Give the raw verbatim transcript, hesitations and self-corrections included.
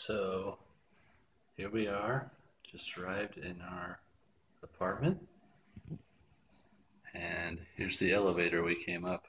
So here we are, just arrived in our apartment, and here's the elevator we came up.